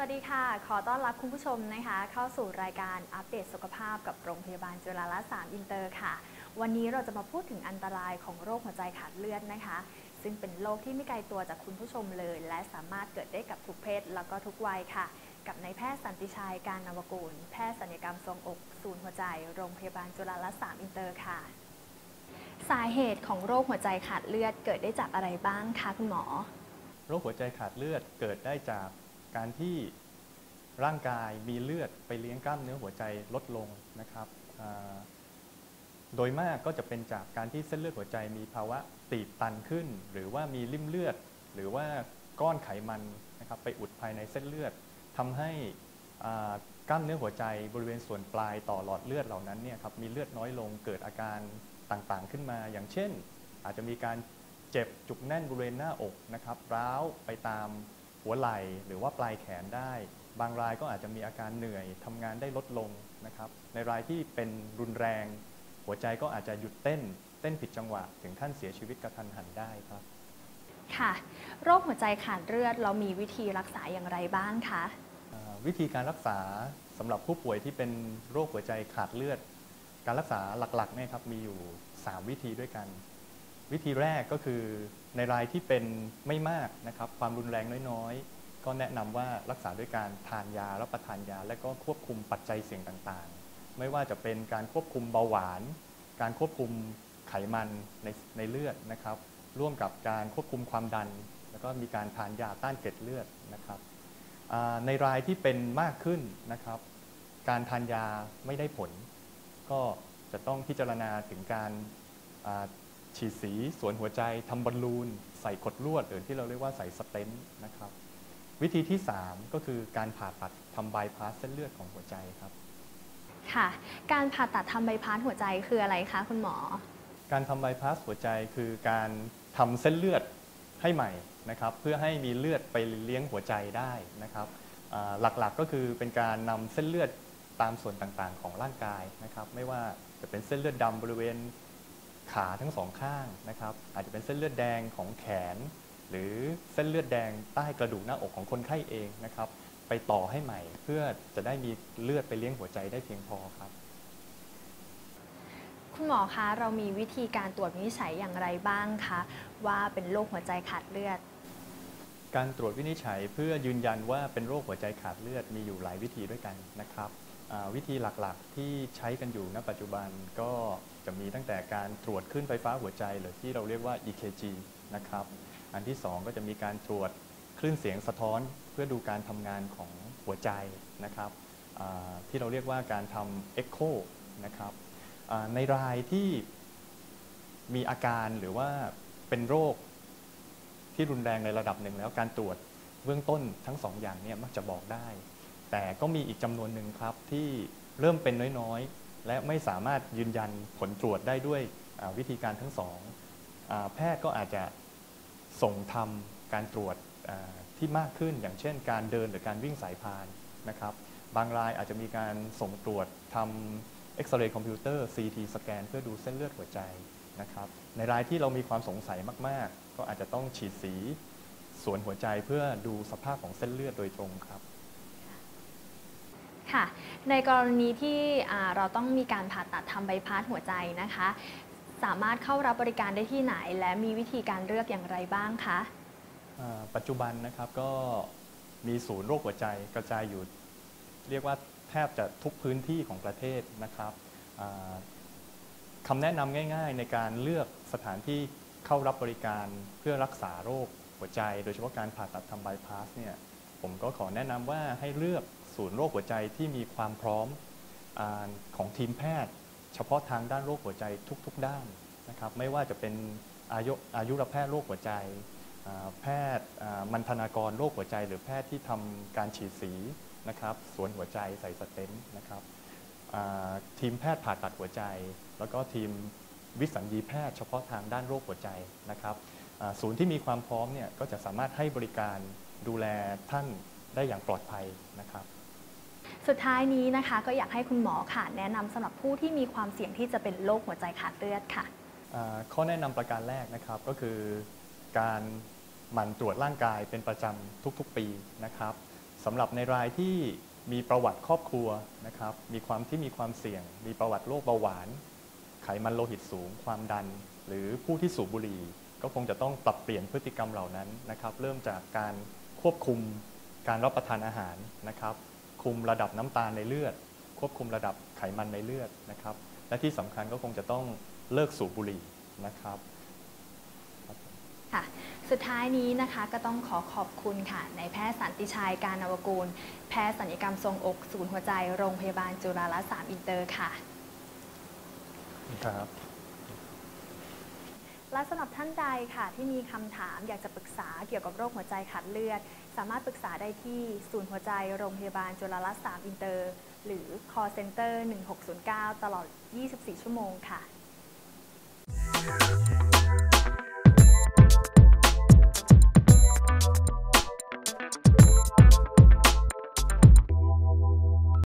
ดีค่ะขอต้อนรับคุณผู้ชมนะคะเข้าสู่รายการอัปเดตสุขภาพกับโรงพยาบาลจุฬาล3อินเตอร์ค่ะวันนี้เราจะมาพูดถึงอันตรายของโรคหัวใจขาดเลือดนะคะซึ่งเป็นโรคที่ไม่ไกลตัวจากคุณผู้ชมเลยและสามารถเกิดได้กับทุกเพศแล้วก็ทุกวัยค่ะกับนายแพทย์สันติชัยการนวกูลแพทย์ศัลยกรรมทรวงอกศูนย์หัวใจโรงพยาบาลจุฬาล3อินเตอร์ค่ะสาเหตุของโรคหัวใจขาดเลือดเกิดได้จากอะไรบ้างคะคุณหมอโรคหัวใจขาดเลือดเกิดได้จากการที่ร่างกายมีเลือดไปเลี้ยงกล้ามเนื้อหัวใจลดลงนะครับโดยมากก็จะเป็นจากการที่เส้นเลือดหัวใจมีภาวะตีบตันขึ้นหรือว่ามีริ่มเลือดหรือว่าก้อนไขมันนะครับไปอุดภายในเส้นเลือดทำให้กล้ามเนื้อหัวใจบริเวณส่วนปลายต่อหลอดเลือดเหล่านั้นเนี่ยครับมีเลือดน้อยลงเกิดอาการต่างๆขึ้นมาอย่างเช่นอาจจะมีการเจ็บจุกแน่นบริเวณหน้าอกนะครับร้าวไปตามหัวไหล่หรือว่าปลายแขนได้บางรายก็อาจจะมีอาการเหนื่อยทำงานได้ลดลงนะครับในรายที่เป็นรุนแรงหัวใจก็อาจจะหยุดเต้นผิดจังหวะถึงขั้นเสียชีวิตกระทันหันได้ครับค่ะโรคหัวใจขาดเลือดเรามีวิธีรักษาอย่างไรบ้างคะวิธีการรักษาสำหรับผู้ป่วยที่เป็นโรคหัวใจขาดเลือดการรักษาหลักๆเนี่ยครับมีอยู่3วิธีด้วยกันวิธีแรกก็คือในรายที่เป็นไม่มากนะครับความรุนแรงน้อยๆก็แนะนำว่ารักษาด้วยการทานยารับประทานยาและก็ควบคุมปัจจัยเสี่ยงต่างๆไม่ว่าจะเป็นการควบคุมเบาหวานการควบคุมไขมันในเลือดนะครับร่วมกับการควบคุมความดันแล้วก็มีการทานยาต้านเกล็ดเลือดนะครับในรายที่เป็นมากขึ้นนะครับการทานยาไม่ได้ผลก็จะต้องพิจารณาถึงการฉีดสีสวนหัวใจทำบอลลูนใส่ขดลวดหรือที่เราเรียกว่าใส่สเตนต์นะครับวิธีที่3ก็คือการผ่าตัดทำบายพาสเส้นเลือดของหัวใจครับค่ะการผ่าตัดทำบายพาสหัวใจคืออะไรคะคุณหมอการทำบายพาสหัวใจคือการทำเส้นเลือดให้ใหม่นะครับเพื่อให้มีเลือดไปเลี้ยงหัวใจได้นะครับหลักๆก็คือเป็นการนำเส้นเลือดตามส่วนต่างๆของร่างกายนะครับไม่ว่าจะเป็นเส้นเลือดดำบริเวณขาทั้งสองข้างนะครับอาจจะเป็นเส้นเลือดแดงของแขนหรือเส้นเลือดแดงใต้กระดูกหน้าอกของคนไข้เองนะครับไปต่อให้ใหม่เพื่อจะได้มีเลือดไปเลี้ยงหัวใจได้เพียงพอครับคุณหมอคะเรามีวิธีการตรวจวินิจฉัยอย่างไรบ้างคะว่าเป็นโรคหัวใจขาดเลือดการตรวจวินิจฉัยเพื่อยืนยันว่าเป็นโรคหัวใจขาดเลือดมีอยู่หลายวิธีด้วยกันนะครับวิธีหลักๆที่ใช้กันอยู่ณปัจจุบันก็จะมีตั้งแต่การตรวจคลื่นไฟฟ้าหัวใจหรือที่เราเรียกว่า EKG นะครับอันที่2ก็จะมีการตรวจคลื่นเสียงสะท้อนเพื่อดูการทำงานของหัวใจนะครับที่เราเรียกว่าการทำ Echo นะครับในรายที่มีอาการหรือว่าเป็นโรคที่รุนแรงในระดับหนึ่งแล้วการตรวจเบื้องต้นทั้ง2อย่างนี้มักจะบอกได้แต่ก็มีอีกจำนวนหนึ่งครับที่เริ่มเป็นน้อยๆและไม่สามารถยืนยันผลตรวจได้ด้วยวิธีการทั้งสองแพทย์ก็อาจจะส่งทำการตรวจที่มากขึ้นอย่างเช่นการเดินหรือการวิ่งสายพานนะครับบางรายอาจจะมีการส่งตรวจทำเอ็กซเรย์คอมพิวเตอร์ CT สแกนเพื่อดูเส้นเลือดหัวใจนะครับในรายที่เรามีความสงสัยมากๆก็อาจจะต้องฉีดสีสวนหัวใจเพื่อดูสภาพของเส้นเลือดโดยตรงครับค่ะในกรณีที่เราต้องมีการผ่าตัดทำบายพาสหัวใจนะคะสามารถเข้ารับบริการได้ที่ไหนและมีวิธีการเลือกอย่างไรบ้างคะปัจจุบันนะครับก็มีศูนย์โรคหัวใจกระจายอยู่เรียกว่าแทบจะทุกพื้นที่ของประเทศนะครับคำแนะนำง่ายๆในการเลือกสถานที่เข้ารับบริการเพื่อรักษาโรคหัวใจโดยเฉพาะการผ่าตัดทำบายพาสเนี่ยผมก็ขอแนะนำว่าให้เลือกศูนย์โรคหัวใจที่มีความพร้อมของทีมแพทย์เฉพาะทางด้านโรคหัวใจทุกๆด้านนะครับไม่ว่าจะเป็นอายุรแพทย์โรคหัวใจแพทย์มัณฑนากรโรคหัวใจหรือแพทย์ที่ทำการฉีดสีนะครับสวนหัวใจใส่สเตนต์นะครับทีมแพทย์ผ่าตัดหัวใจแล้วก็ทีมวิสัญญีแพทย์เฉพาะทางด้านโรคหัวใจนะครับศูนย์ที่มีความพร้อมเนี่ยก็จะสามารถให้บริการดูแลท่านได้อย่างปลอดภัยนะครับสุดท้ายนี้นะคะก็อยากให้คุณหมอค่ะแนะนำสำหรับผู้ที่มีความเสี่ยงที่จะเป็นโรคหัวใจขาดเลือดค่ะข้อแนะนำประการแรกนะครับก็คือการหมั่นตรวจร่างกายเป็นประจำทุกๆปีนะครับสำหรับในรายที่มีประวัติครอบครัวนะครับมีความเสี่ยงมีประวัติโรคเบาหวานไขมันโลหิตสูงความดันหรือผู้ที่สูบบุหรี่ก็คงจะต้องปรับเปลี่ยนพฤติกรรมเหล่านั้นนะครับเริ่มจากการควบคุมการรับประทานอาหารนะครับคุมระดับน้ำตาลในเลือดควบคุมระดับไขมันในเลือดนะครับและที่สำคัญก็คงจะต้องเลิกสูบบุหรี่นะครับค่ะสุดท้ายนี้นะคะก็ต้องขอบคุณค่ะนายแพทย์สันติชัยการนวกูลแพทย์ศัลยกรรมทรวงอกศูนย์หัวใจโรงพยาบาลจุฬาล3อินเตอร์ค่ะครับและสำหรับท่านใดค่ะที่มีคำถามอยากจะปรึกษาเกี่ยวกับโรคหัวใจขาดเลือดสามารถปรึกษาได้ที่ศูนย์หัวใจโรงพยาบาลจุฬาล3อินเตอร์หรือ call center 1609ตลอด24 ชั่วโมงค่ะ